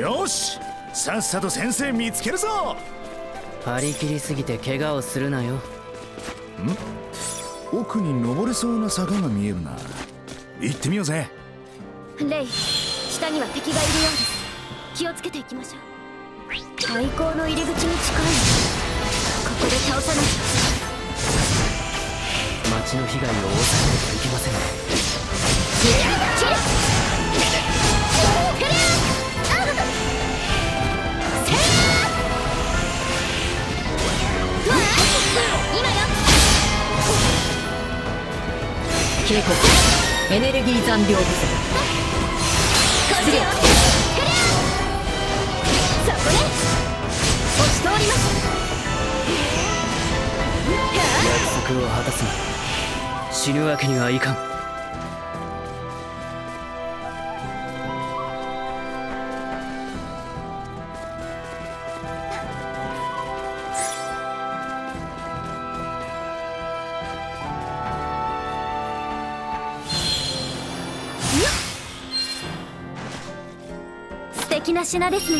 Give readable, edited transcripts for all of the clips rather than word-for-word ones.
よし、さっさと先生見つけるぞ。 張り切りすぎて怪我をするなよ。 奥に登れそうな坂が見えるな。行ってみようぜ。 レイ、下には敵がいるようです。気をつけていきましょう。廃校の入り口に近い。ここで倒さないと。 町の被害を抑えないといけませんね。警告、エネルギー残量不足。 失礼。そこで押し通ります。 約束を果たすまで死ぬわけにはいかん。 素敵な品ですね。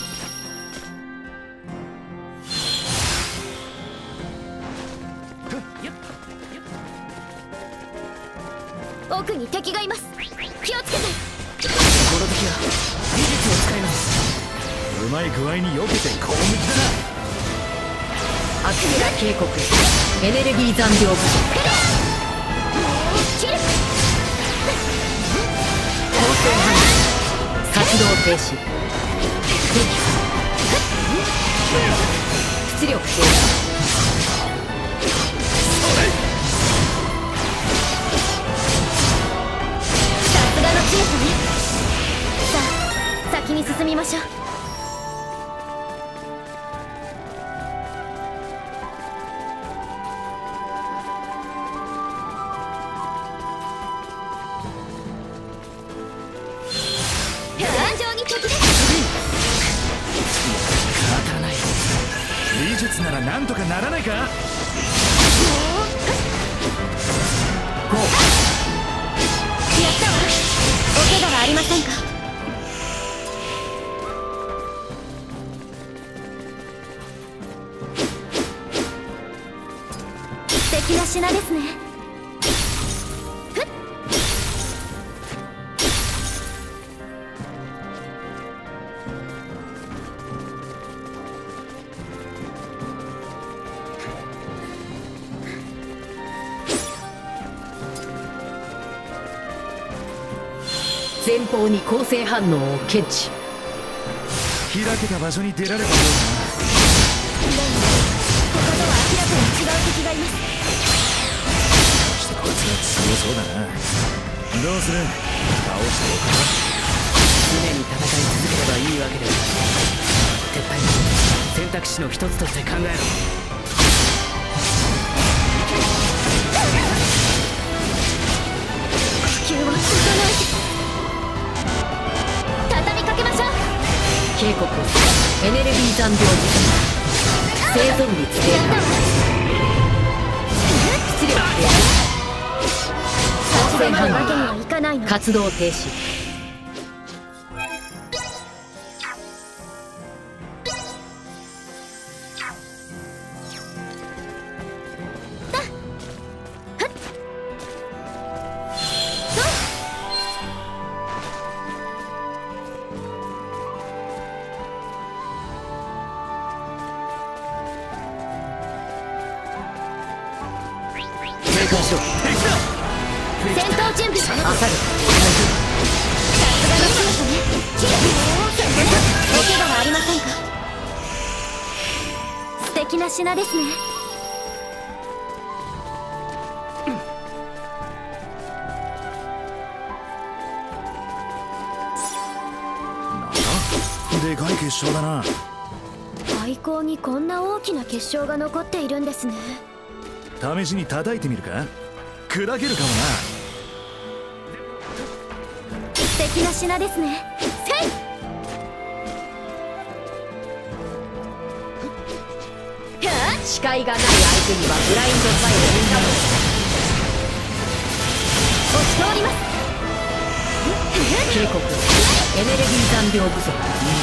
奥に敵がいます。気をつけて。 この時は技術を使います。 うまい具合に避けて攻撃だな。 アキメラ警告、エネルギー残量不足。光線反応活動停止。出力低下。 さすがの強さね。さあ、先に進みましょう。壇上に敵です。 当たらない。技術ならなんとかならないか。 やったわ。お怪我はありませんか。素敵な品ですね。 前方に構成反応を検知。 開けた場所に出られたよう他とは明らかに違う敵がいます。 だな。してこいつが強そうだな。どうする？倒しておくか。 常に戦い続ければいいわけではない。撤退も選択肢の一つとして考えろ。 呼吸を整えて畳みかけましょう。 警告、エネルギー残量不足。生存率低下。出力低下。光線反応活動停止。警戒しろ。 戦闘準備。 アサル。 さすがの強さね。お怪我はありませんか。素敵な品ですね。 でかい結晶だな。 廃校にこんな大きな結晶が残っているんですね。 試しに叩いてみるか。砕けるかもな。 素敵な品ですね。せい。 視界がない相手にはブラインドファイル。 押し通ります。 警告、エネルギー残量不足。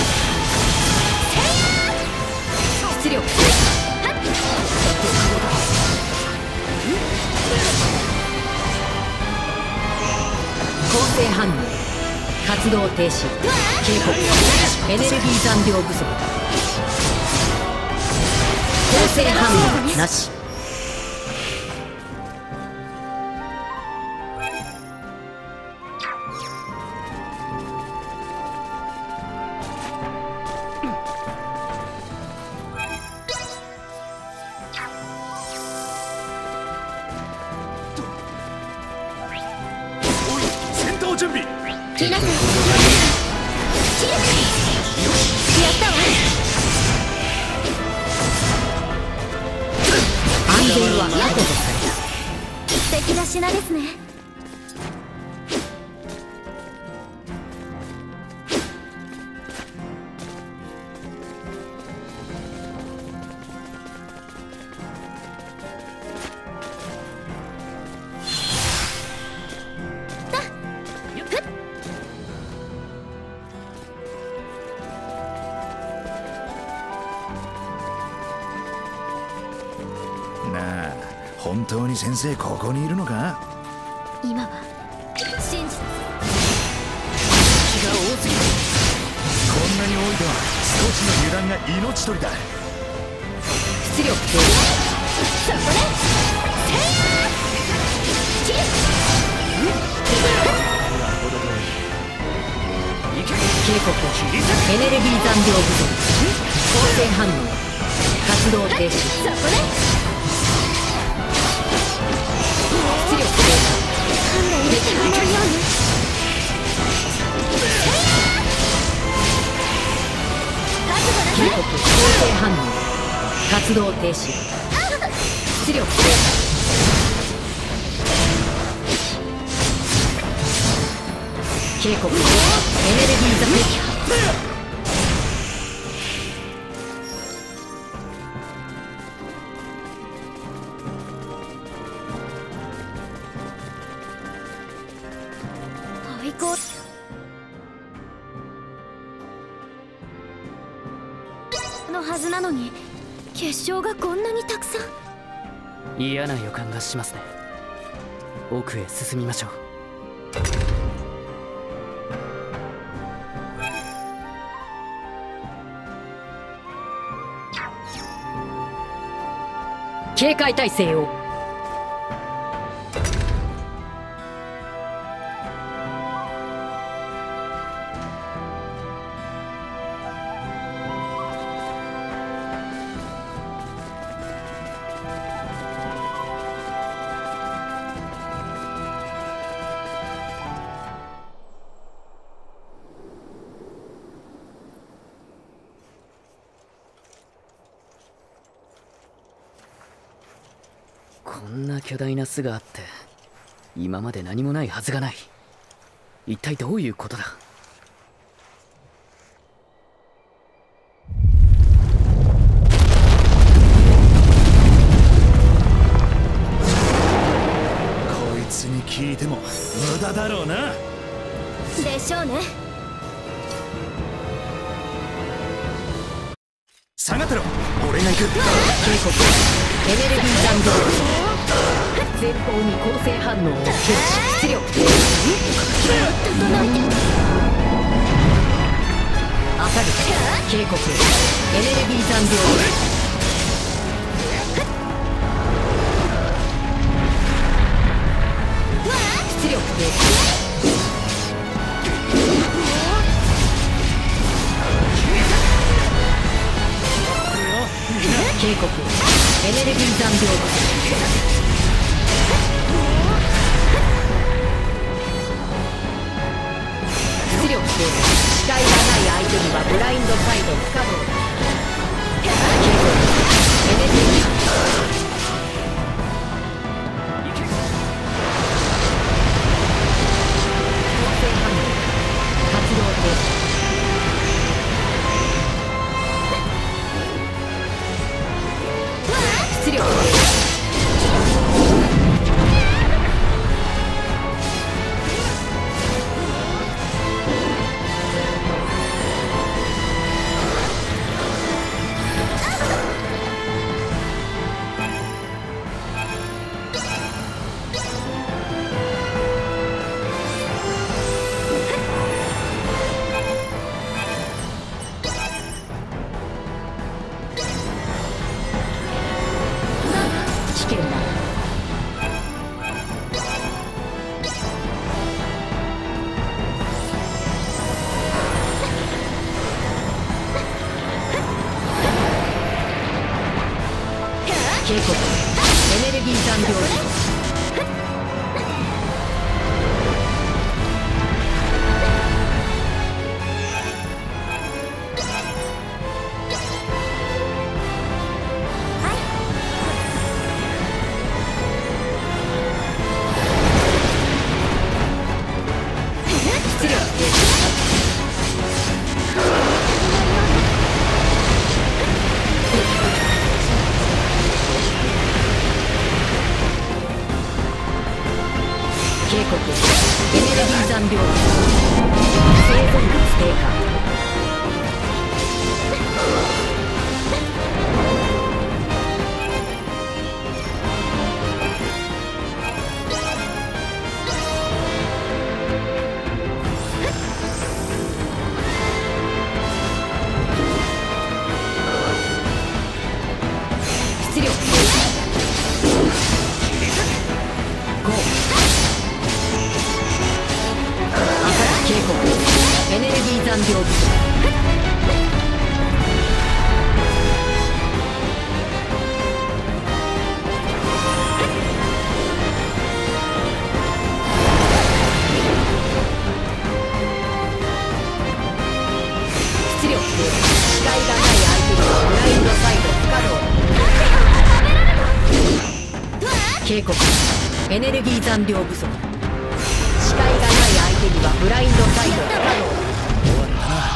出力低下。構成反応、活動停止。警告、エネルギー残量不足。構成反応なし。 準備。 皆さん、やったわ。 安全は確保された。 素敵な品ですね。 なあ、本当に先生ここにいるのか？ 今は信じた。 気が多すぎる。こんなに多いと少しの油断が命取りだ。 出力低そこでせいやキル。 警告、エネルギー残量不足。構成反応、活動停止。 そこで出力低勘弁入れてくれないように。 下。警告、構成反応、活動停止。出力低下。警告、エネルギー残撃破。 最高のはずなのに、結晶がこんなにたくさん。 嫌な予感がしますね。奥へ進みましょう。警戒態勢を。こんな巨大な巣があって今まで何もないはずがない。一体どういうことだ。 こいつに聞いても無駄だろうな。 でしょうね。 下がってろ、俺が行く。 警告、エネルギー残量前方に構成反応を検知。出力低下。 整えて。 当たる。警告、エネルギー残量出力低下。警告、エネルギー残量不足。出力低下。視界がない相手にはブラインドサイド不可能だ。警告、エネルギー構成反応、活動停止。出力低下。出エネルギー残量警告、エネルギー残量生存率低下。質量警告、エネルギー残量不足。質量視界がない相手にはブラインドサイド不可能。警告、エネルギー残量不足。視界がない相手にはブラインドサイド不可能。 終わったな。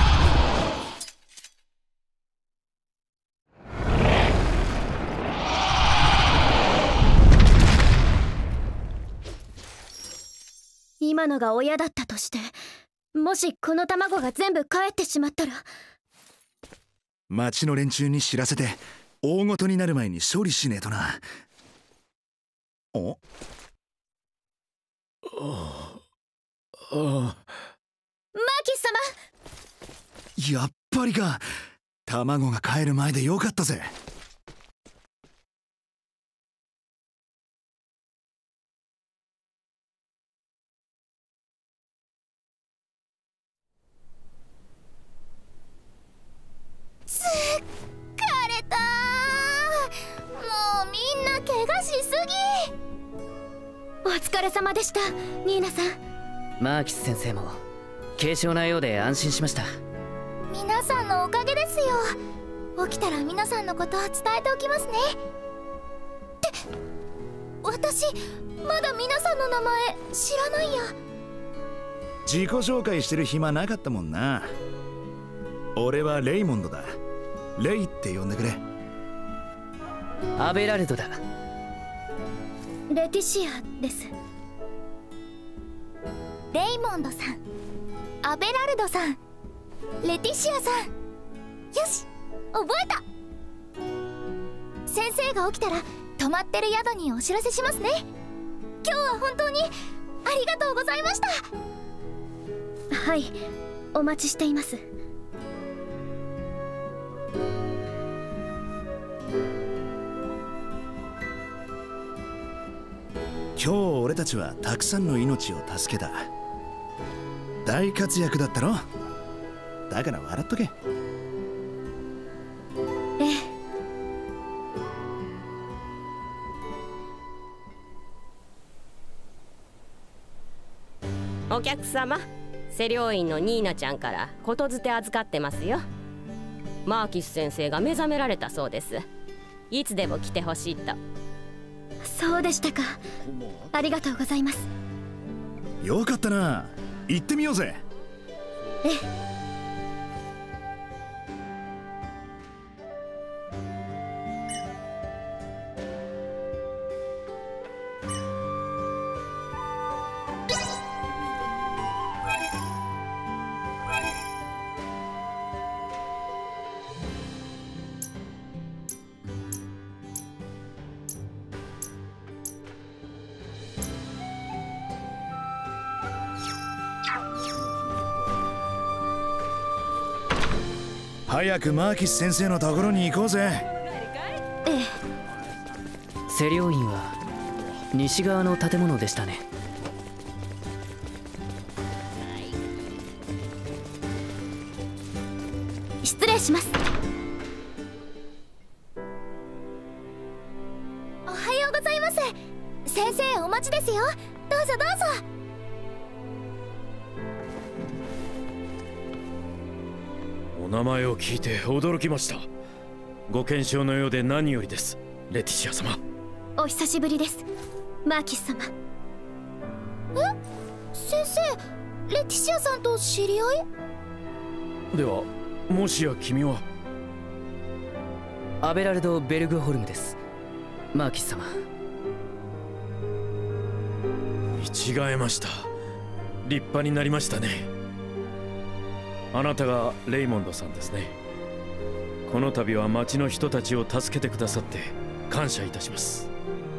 今のが親だったとして、もしこの卵が全部帰ってしまったら。 町の連中に知らせて大ごとになる前に処理しねえとな。おマーキス様、 やっぱりか。卵が帰る前でよかったぜ。 疲れた。もうみんな怪我しすぎ。お疲れ様でした、ニーナさん。 マーキス先生も軽症なようで安心しました。 皆さんのおかげですよ。起きたら皆さんのことを伝えておきますね。って私まだ皆さんの名前知らないや。 自己紹介してる暇なかったもんな。俺はレイモンドだ。レイって呼んでくれ。 アベラルドだ。 レティシアです。レイモンドさん、アベラルドさん、レティシアさん。よし、覚えた。先生が起きたら泊まってる宿にお知らせしますね。今日は本当にありがとうございました。はい、お待ちしています。 今日俺たちはたくさんの命を助けた。大活躍だったろ。だから笑っとけ。 ええ。 お客様、施療院のニーナちゃんからことづて預かってますよ。マーキス先生が目覚められたそうです。いつでも来てほしいと。 そうでしたか。ありがとうございます。 よかったな。行ってみようぜ。 ええ。 早くマーキス先生のところに行こうぜ。 ええ。 施療院は西側の建物でしたね。 失礼します。 ようございます。先生お待ちですよ。どうぞどうぞ。 お名前を聞いて驚きました。ご健勝のようで何よりです、レティシア様。 お久しぶりです、マーキス様。先生、レティシアさんと知り合い？ ではもしや君は？ アベラルド・ベルグホルムです、マーキス様。 見違えました。立派になりましたね。あなたがレイモンドさんですね。この度は町の人たちを助けてくださって感謝いたします。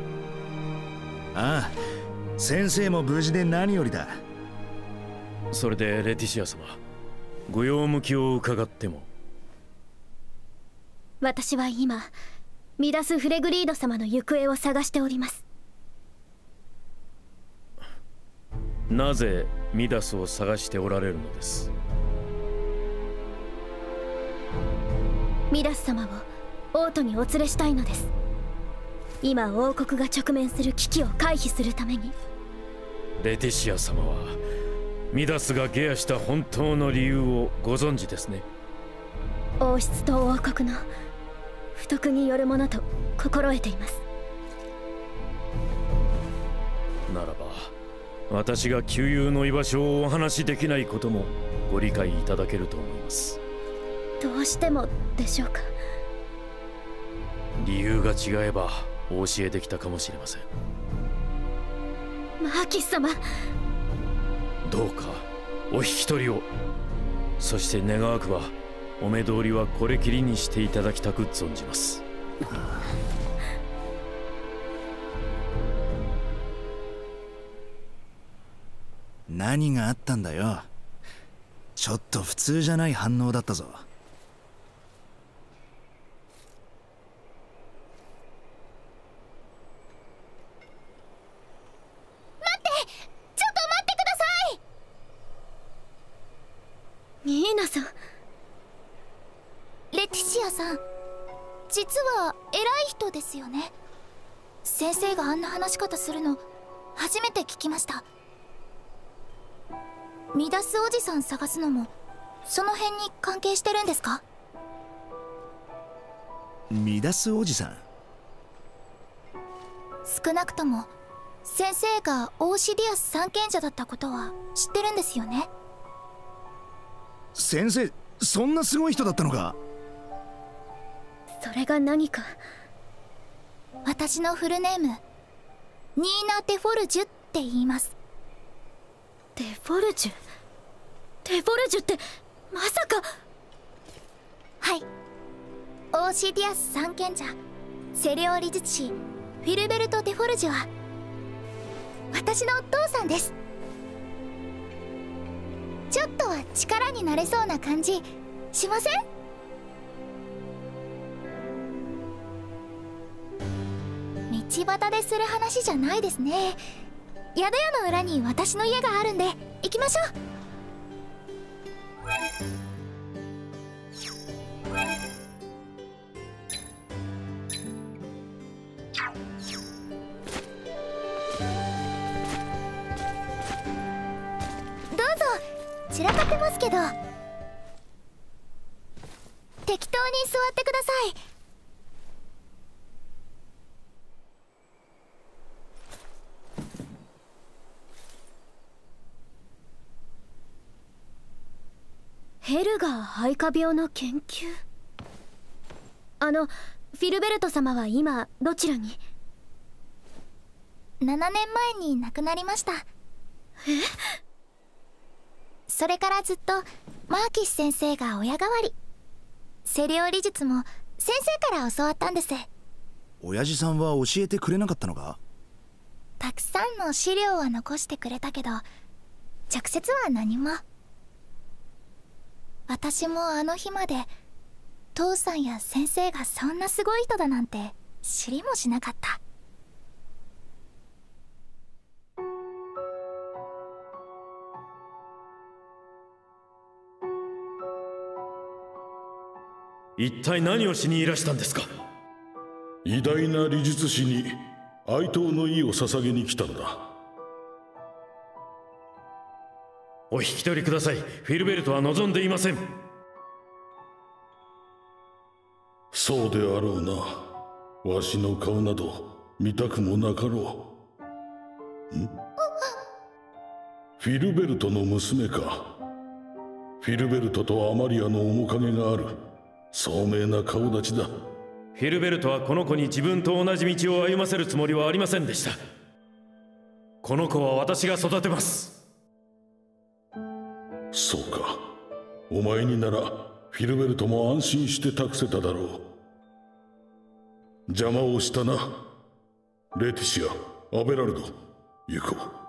ああ、先生も無事で何よりだ。 それでレティシア様、ご用向きを伺っても？ 私は今ミダス・フレグリード様の行方を探しております。 なぜミダスを探しておられるのです？ ミダス様を王都にお連れしたいのです。今王国が直面する危機を回避するために。 レティシア様はミダスが下野した本当の理由をご存知ですね。 王室と王国の不徳によるものと心得ています。 ならば私が旧友の居場所をお話しできないこともご理解いただけると思います。 どうしてもでしょうか？ 理由が違えばお教えできたかもしれません。 マーキス様、 どうかお引き取りを。そして願わくばお目通りはこれきりにしていただきたく存じます。 何があったんだよ。ちょっと普通じゃない反応だったぞ。 ニーナさん。レティシアさん、実は偉い人ですよね。先生があんな話し方するの初めて聞きました。ミダスおじさん探すのもその辺に関係してるんですか？ ミダスおじさん？ 少なくとも先生がオーシディアス三賢者だったことは知ってるんですよね？ 先生、そんなすごい人だったのか？ それが何か。私のフルネーム、ニーナ・テフォルジュって言います。テフォルジュ？テフォルジュってまさか。はい、オーシディアス三賢者セレオ理術師フィルベルト・テフォルジュは私のお父さんです。ちょっとは力になれそうな感じしません？道端でする話じゃないですね。宿屋の裏に私の家があるんで行きましょう。どうぞ。散らかってますけど適当に座ってください。ヘルガー肺化病の研究。フィルベルト様は今どちらに？7年前に亡くなりました。え？それからずっとマーキス先生が親代わり。セレオ理術も先生から教わったんです。 親父さんは教えてくれなかったのか？ たくさんの資料は残してくれたけど直接は何も。私もあの日まで父さんや先生がそんなすごい人だなんて知りもしなかった。 一体何をしにいらしたんですか？ 偉大な理術師に哀悼の意を捧げに来たのだ。 お引き取りください。フィルベルトは望んでいません。 そうであろうな。わしの顔など見たくもなかろう。フィルベルトの娘か。フィルベルトとアマリアの面影がある聡明な顔立ちだ。 フィルベルトはこの子に自分と同じ道を歩ませるつもりはありませんでした。この子は私が育てます。 そうか。お前にならフィルベルトも安心して託せただろう。邪魔をしたな。レティシア、アベラルド、行こう。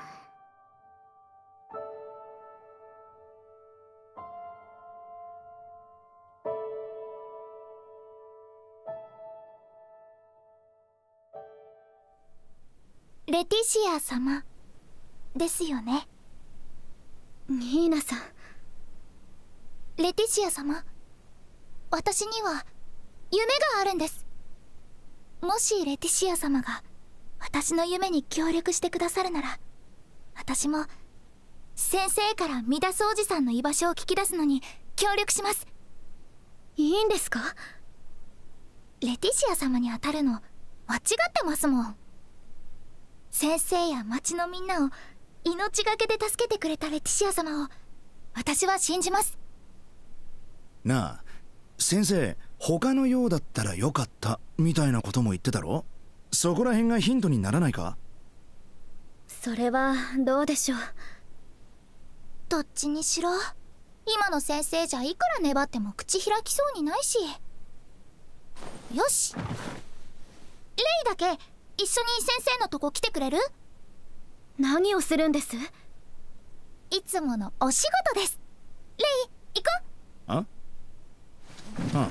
レティシア様ですよね。 ニーナさん。 レティシア様、私には夢があるんです。もしレティシア様が私の夢に協力してくださるなら、私も先生からミダスおじさんの居場所を聞き出すのに協力します。 いいんですか？ レティシア様に当たるの間違ってますもん。先生や町のみんなを命がけで助けてくれたレティシア様を私は信じます。 なあ、先生、他のようだったらよかったみたいなことも言ってたろ。そこら辺がヒントにならないか？ それはどうでしょう。 どっちにしろ今の先生じゃいくら粘っても口開きそうにないし。よし、レイだけ一緒に先生のとこ来てくれる？ 何をするんです？ いつものお仕事です。レイ、行こう。 あ？ああ。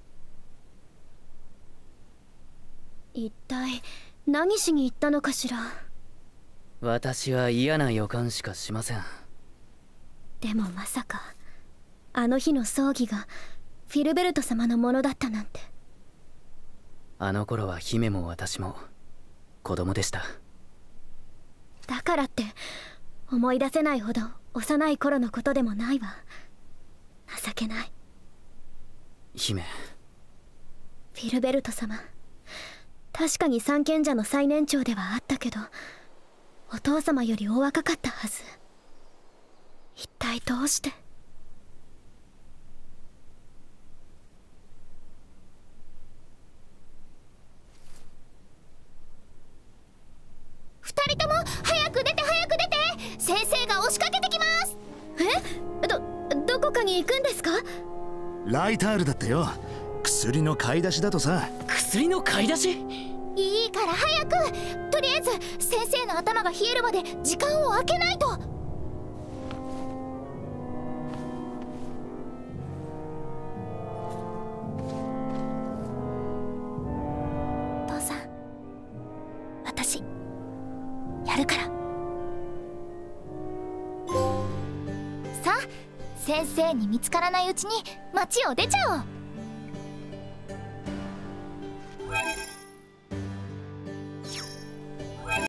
一体何しに行ったのかしら。 私は嫌な予感しかしません。 でもまさかあの日の葬儀がフィルベルト様のものだったなんて。 あの頃は姫も私も子供でした。 だからって思い出せないほど幼い頃のことでもないわ。情けない。 姫。 フィルベルト様、確かに三賢者の最年長ではあったけど、お父様よりお若かったはず。一体どうして？ 二人とも早く出て早く出て、先生が押しかけてきます。 どこかに行くんですか？ ライタールだってよ。薬の買い出しだとさ。 薬の買い出し？ いいから早く。とりあえず先生の頭が冷えるまで時間を空けないと。父さん、私やるから。さあ、先生に見つからないうちに町を出ちゃおう。